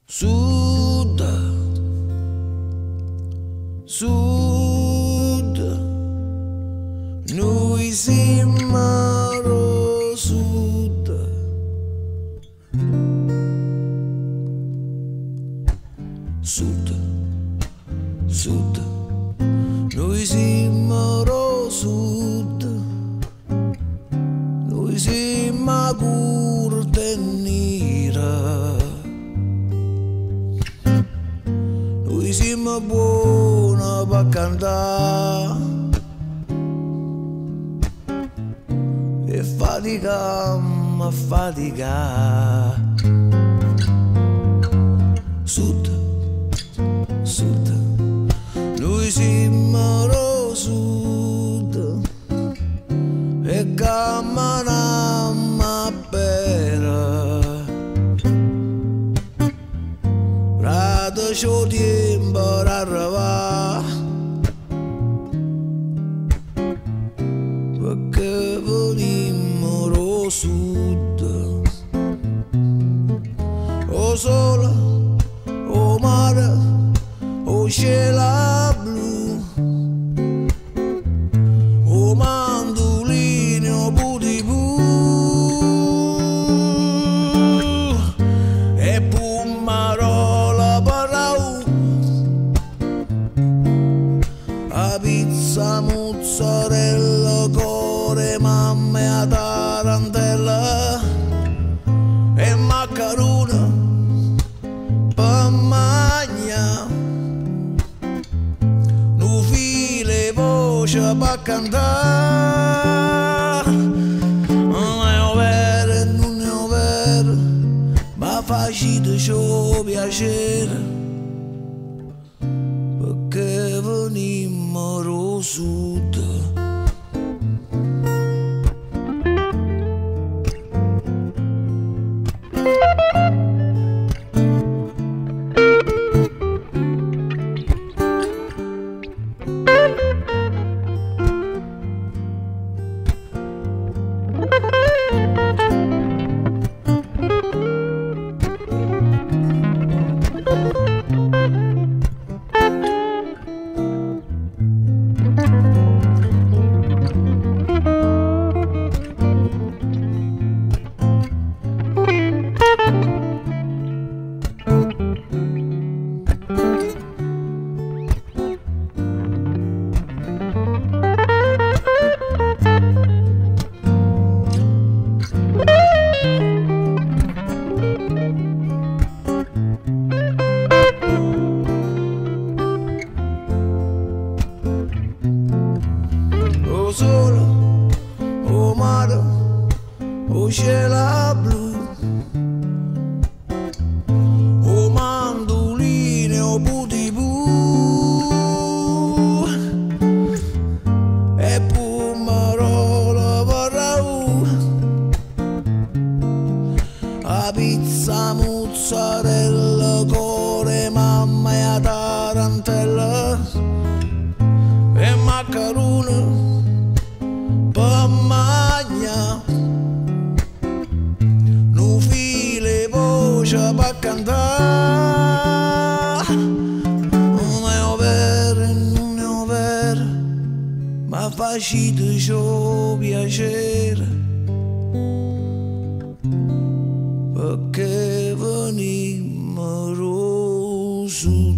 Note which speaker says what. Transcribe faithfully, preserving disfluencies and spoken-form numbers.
Speaker 1: Sud, Sud, noi siamo lo Sud. Sud, Sud, noi siamo lo Sud. Noi siamo curte e nera. Noi siamo buoni per cantare e faticamo a faticare. Sud, Sud, noi siamo lo Sud e camminiamo a bere. Rado c'ho tempo per arrivare, perché venimmo lo Sud. O sole, o mare, o cielo blu, o mandolini, o budibù, e pumarola parau, a pizza, mozzarella, core, mamma e a tarantella, e maccarone per mangiare, nu file voce per cantare. Non è vero, non è vero, ma facite ciò piacere, perché venimmo lo Sud. O sole, o mare, o cielo blu, o mandolini, o budibù, e pumarola parau, a pizza, mozzarella, core, mamma e a tarantella, e maccarone per mangiare, nu file voce per cantare. Non è vero, non è vero, ma facite ciò piacere, perché venimmo lo Sud.